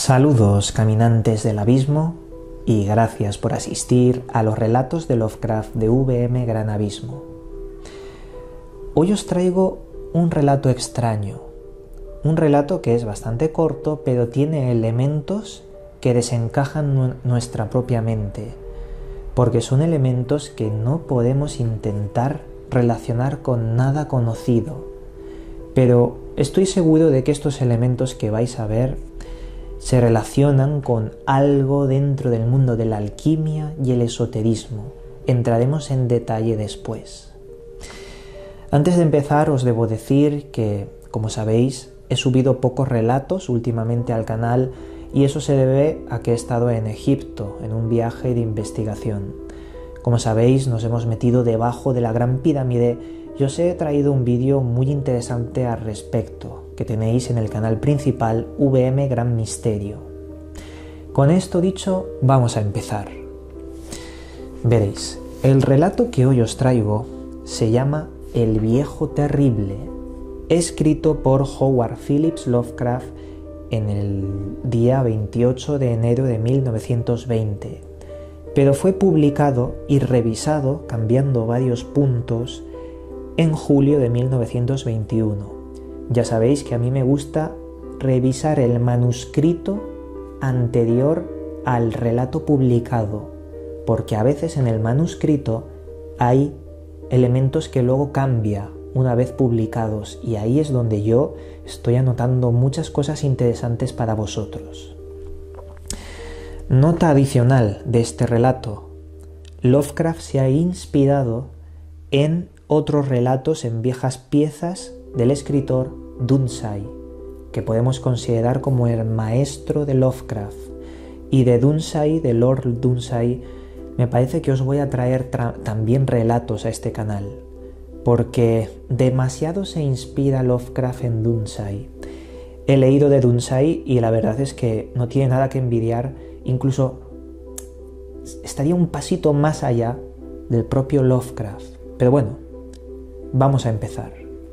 Saludos, caminantes del abismo, y gracias por asistir a los relatos de Lovecraft de VM Gran Abismo. Hoy os traigo un relato extraño, un relato que es bastante corto, pero tiene elementos que desencajan nuestra propia mente, porque son elementos que no podemos intentar relacionar con nada conocido. Pero estoy seguro de que estos elementos que vais a ver se relacionan con algo dentro del mundo de la alquimia y el esoterismo. Entraremos en detalle después. Antes de empezar, os debo decir que, como sabéis, he subido pocos relatos últimamente al canal y eso se debe a que he estado en Egipto, en un viaje de investigación. Como sabéis, nos hemos metido debajo de la Gran Pirámide y os he traído un vídeo muy interesante al respecto, que tenéis en el canal principal VM Gran Misterio. Con esto dicho, vamos a empezar. Veréis, el relato que hoy os traigo se llama El Viejo Terrible, escrito por Howard Phillips Lovecraft en el día 28 de enero de 1920, pero fue publicado y revisado, cambiando varios puntos, en julio de 1921. Ya sabéis que a mí me gusta revisar el manuscrito anterior al relato publicado, porque a veces en el manuscrito hay elementos que luego cambia una vez publicados, y ahí es donde yo estoy anotando muchas cosas interesantes para vosotros. Nota adicional de este relato: Lovecraft se ha inspirado en otros relatos en viejas piezas del escritor Dunsany, que podemos considerar como el maestro de Lovecraft. Y de Dunsany, de Lord Dunsany, me parece que os voy a traer también relatos a este canal, porque demasiado se inspira Lovecraft en Dunsany. He leído de Dunsany y la verdad es que no tiene nada que envidiar, incluso estaría un pasito más allá del propio Lovecraft. Pero bueno, vamos a empezar.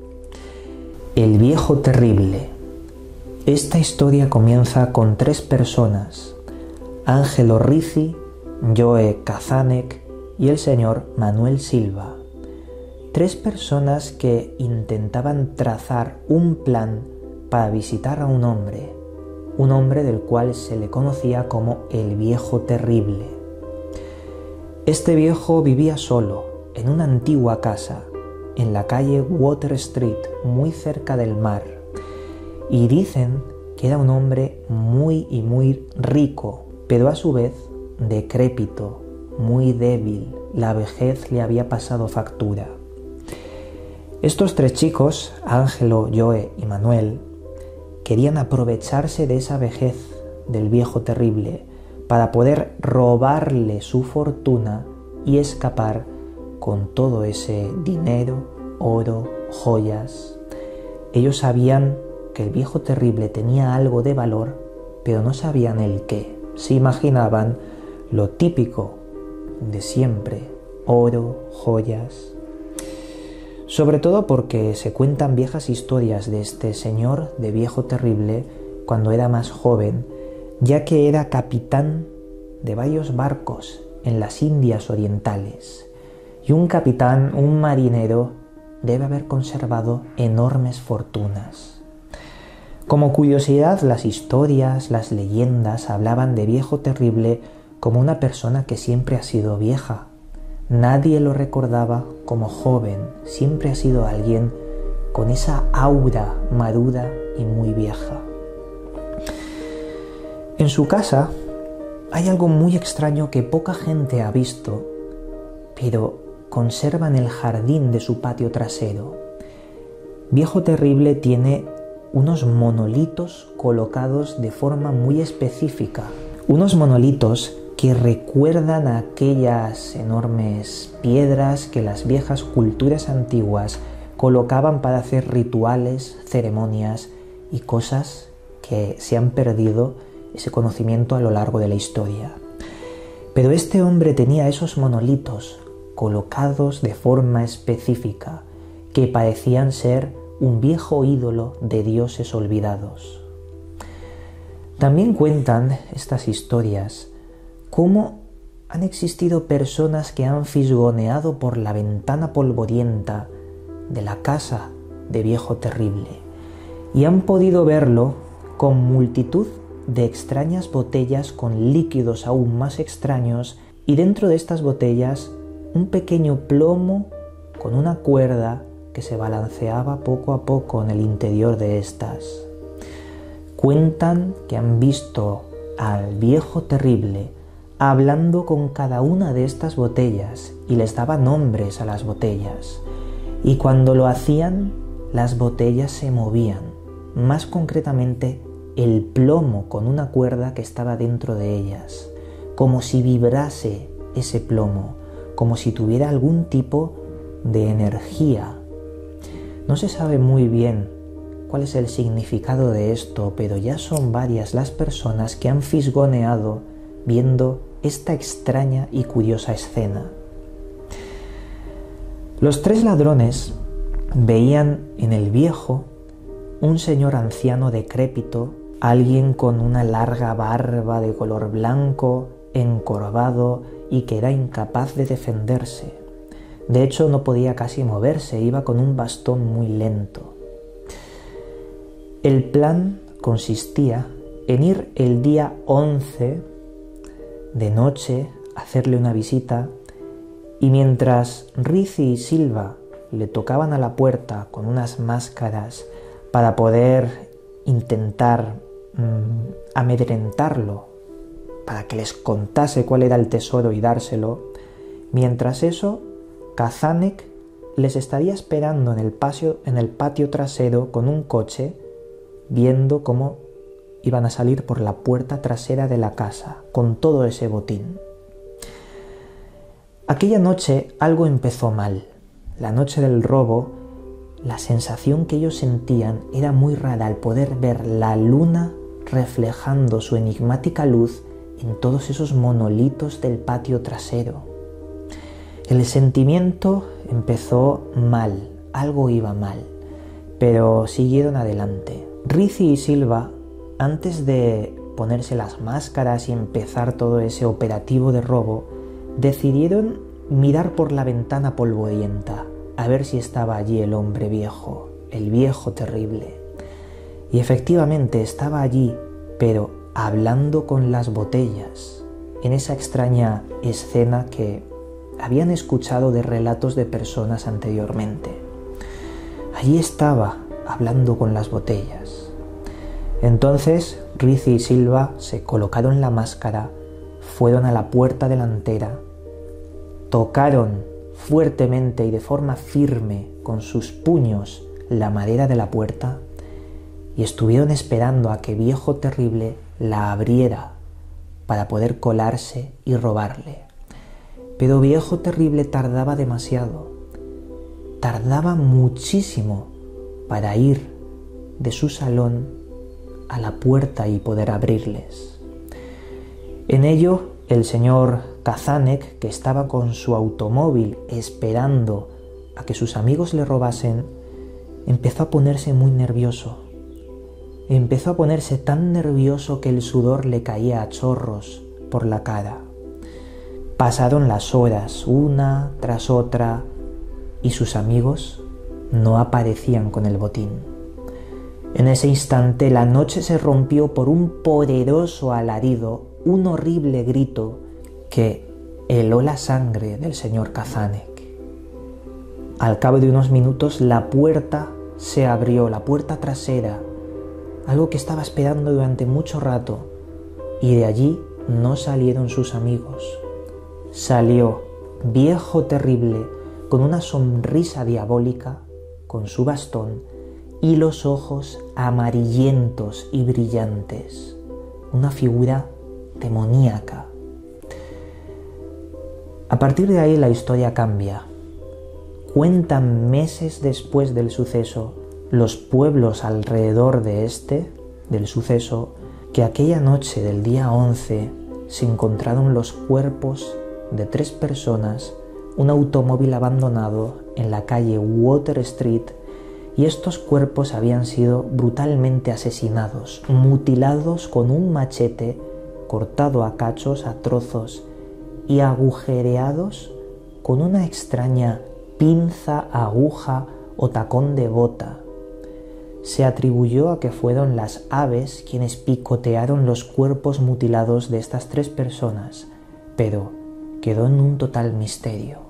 El Viejo Terrible. Esta historia comienza con 3 personas: Angelo Rizzi, Joe Kazanek y el señor Manuel Silva. 3 personas que intentaban trazar un plan para visitar a un hombre del cual se le conocía como el Viejo Terrible. Este viejo vivía solo en una antigua casa en la calle Water Street, muy cerca del mar, y dicen que era un hombre muy rico, pero a su vez decrépito, muy débil. La vejez le había pasado factura. Estos 3 chicos, Ángelo, Joe y Manuel, querían aprovecharse de esa vejez del Viejo Terrible para poder robarle su fortuna y escapar con todo ese dinero, oro, joyas. Ellos sabían que el Viejo Terrible tenía algo de valor, pero no sabían el qué. Se imaginaban lo típico de siempre: oro, joyas. Sobre todo porque se cuentan viejas historias de este señor de Viejo Terrible cuando era más joven, ya que era capitán de varios barcos en las Indias Orientales. Y un capitán, un marinero, debe haber conservado enormes fortunas. Como curiosidad, las historias, las leyendas hablaban de Viejo Terrible como una persona que siempre ha sido vieja. Nadie lo recordaba como joven, siempre ha sido alguien con esa aura madura y muy vieja. En su casa hay algo muy extraño que poca gente ha visto, pero conserva en el jardín de su patio trasero. Viejo Terrible tiene unos monolitos colocados de forma muy específica, unos monolitos que recuerdan a aquellas enormes piedras que las viejas culturas antiguas colocaban para hacer rituales, ceremonias y cosas que se han perdido ese conocimiento a lo largo de la historia. Pero este hombre tenía esos monolitos colocados de forma específica que parecían ser un viejo ídolo de dioses olvidados. También cuentan estas historias cómo han existido personas que han fisgoneado por la ventana polvorienta de la casa de Viejo Terrible y han podido verlo con multitud de extrañas botellas con líquidos aún más extraños y dentro de estas botellas un pequeño plomo con una cuerda que se balanceaba poco a poco en el interior de estas. Cuentan que han visto al Viejo Terrible hablando con cada una de estas botellas y les daba nombres a las botellas. Y cuando lo hacían, las botellas se movían, más concretamente el plomo con una cuerda que estaba dentro de ellas, como si vibrase ese plomo, como si tuviera algún tipo de energía. No se sabe muy bien cuál es el significado de esto, pero ya son varias las personas que han fisgoneado viendo esta extraña y curiosa escena. Los tres ladrones veían en el viejo un señor anciano decrépito, alguien con una larga barba de color blanco, encorvado y que era incapaz de defenderse. De hecho, no podía casi moverse, iba con un bastón muy lento. El plan consistía en ir el día 11 de noche a hacerle una visita y mientras Rizzi y Silva le tocaban a la puerta con unas máscaras para poder intentar amedrentarlo, para que les contase cuál era el tesoro y dárselo, mientras eso, Kazanek les estaría esperando en el patio trasero con un coche, viendo cómo iban a salir por la puerta trasera de la casa con todo ese botín. Aquella noche algo empezó mal. La noche del robo, la sensación que ellos sentían era muy rara al poder ver la luna reflejando su enigmática luz en todos esos monolitos del patio trasero. El sentimiento empezó mal, algo iba mal, pero siguieron adelante. Rizzi y Silva, antes de ponerse las máscaras y empezar todo ese operativo de robo, decidieron mirar por la ventana polvorienta a ver si estaba allí el hombre viejo, el Viejo Terrible. Y efectivamente estaba allí, pero hablando con las botellas, en esa extraña escena que habían escuchado de relatos de personas anteriormente. Allí estaba, hablando con las botellas. Entonces Rizzi y Silva se colocaron la máscara, fueron a la puerta delantera, tocaron fuertemente y de forma firme con sus puños la madera de la puerta y estuvieron esperando a que Viejo Terrible la abriera para poder colarse y robarle. Pero Viejo Terrible tardaba demasiado, tardaba muchísimo para ir de su salón a la puerta y poder abrirles. En ello, el señor Kazanek, que estaba con su automóvil esperando a que sus amigos le robasen, empezó a ponerse muy nervioso. Empezó a ponerse tan nervioso que el sudor le caía a chorros por la cara. Pasaron las horas, una tras otra, y sus amigos no aparecían con el botín. En ese instante la noche se rompió por un poderoso alarido, un horrible grito que heló la sangre del señor Kazanek. Al cabo de unos minutos la puerta se abrió, la puerta trasera, algo que estaba esperando durante mucho rato, y de allí no salieron sus amigos. Salió Viejo Terrible con una sonrisa diabólica, con su bastón y los ojos amarillentos y brillantes, una figura demoníaca. A partir de ahí la historia cambia. Cuentan meses después del suceso los pueblos alrededor del suceso, que aquella noche del día 11 se encontraron los cuerpos de 3 personas, un automóvil abandonado en la calle Water Street y estos cuerpos habían sido brutalmente asesinados, mutilados con un machete, cortado a cachos, a trozos y agujereados con una extraña pinza, aguja o tacón de bota. Se atribuyó a que fueron las aves quienes picotearon los cuerpos mutilados de estas 3 personas, pero quedó en un total misterio.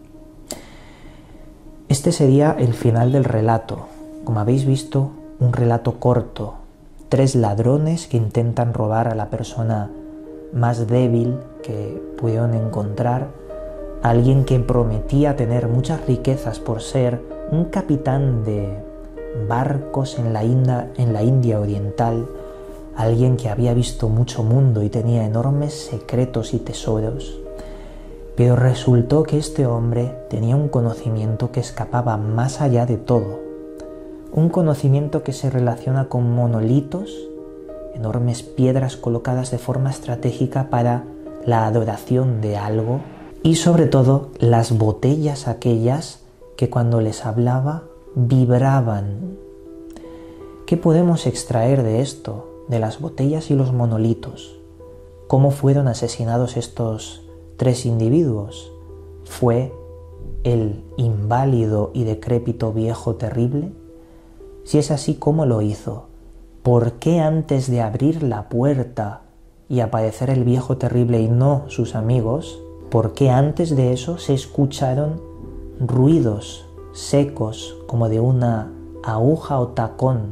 Este sería el final del relato. Como habéis visto, un relato corto. 3 ladrones que intentan robar a la persona más débil que pudieron encontrar, alguien que prometía tener muchas riquezas por ser un capitán de barcos en la India Oriental, alguien que había visto mucho mundo y tenía enormes secretos y tesoros. Pero resultó que este hombre tenía un conocimiento que escapaba más allá de todo, un conocimiento que se relaciona con monolitos, enormes piedras colocadas de forma estratégica para la adoración de algo, y sobre todo las botellas aquellas que cuando les hablaba vibraban. ¿Qué podemos extraer de esto, de las botellas y los monolitos? ¿Cómo fueron asesinados estos 3 individuos? ¿Fue el inválido y decrépito viejo terrible? Si es así, ¿cómo lo hizo? ¿Por qué antes de abrir la puerta y aparecer el viejo terrible y no sus amigos, por qué antes de eso se escucharon ruidos secos como de una aguja o tacón?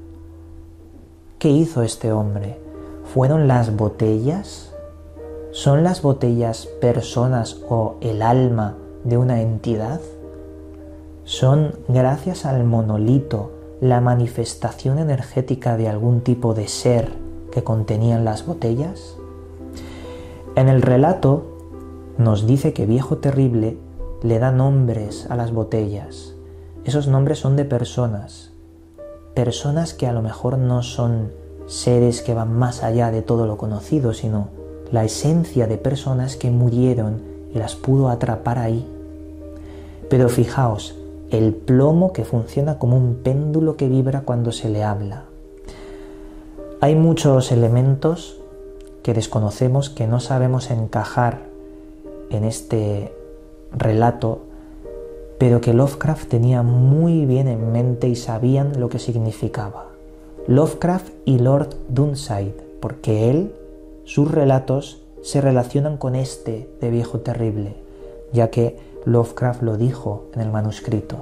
¿Qué hizo este hombre? ¿Fueron las botellas? ¿Son las botellas personas o el alma de una entidad? ¿Son, gracias al monolito, la manifestación energética de algún tipo de ser que contenían las botellas? En el relato nos dice que Viejo Terrible le da nombres a las botellas. Esos nombres son de personas que a lo mejor no son seres que van más allá de todo lo conocido, sino la esencia de personas que murieron y las pudo atrapar ahí. Pero fijaos, el plomo que funciona como un péndulo que vibra cuando se le habla. Hay muchos elementos que desconocemos, que no sabemos encajar en este relato, pero que Lovecraft tenía muy bien en mente y sabían lo que significaba. Lovecraft y Lord Dunside, porque sus relatos se relacionan con este de Viejo Terrible, ya que Lovecraft lo dijo en el manuscrito.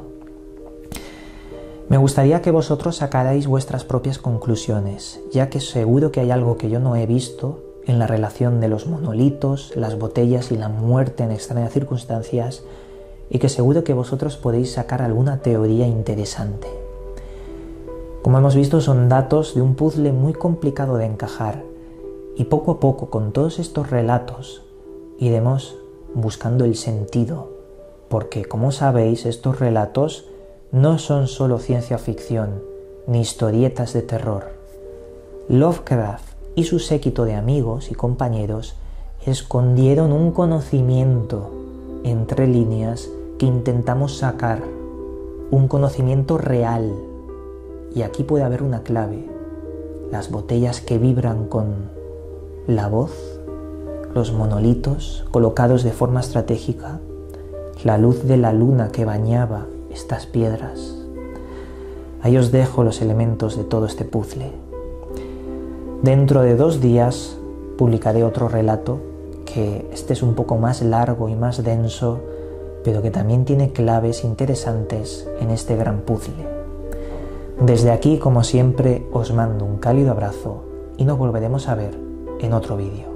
Me gustaría que vosotros sacarais vuestras propias conclusiones, ya que seguro que hay algo que yo no he visto en la relación de los monolitos, las botellas y la muerte en extrañas circunstancias, y que seguro que vosotros podéis sacar alguna teoría interesante. Como hemos visto, son datos de un puzzle muy complicado de encajar, y poco a poco, con todos estos relatos, iremos buscando el sentido, porque, como sabéis, estos relatos no son solo ciencia ficción, ni historietas de terror. Lovecraft y su séquito de amigos y compañeros escondieron un conocimiento entre líneas que intentamos sacar, un conocimiento real. Y aquí puede haber una clave: las botellas que vibran con la voz, los monolitos colocados de forma estratégica, la luz de la luna que bañaba estas piedras. Ahí os dejo los elementos de todo este puzzle. Dentro de 2 días publicaré otro relato, que este es un poco más largo y más denso, pero que también tiene claves interesantes en este gran puzzle. Desde aquí, como siempre, os mando un cálido abrazo y nos volveremos a ver en otro vídeo.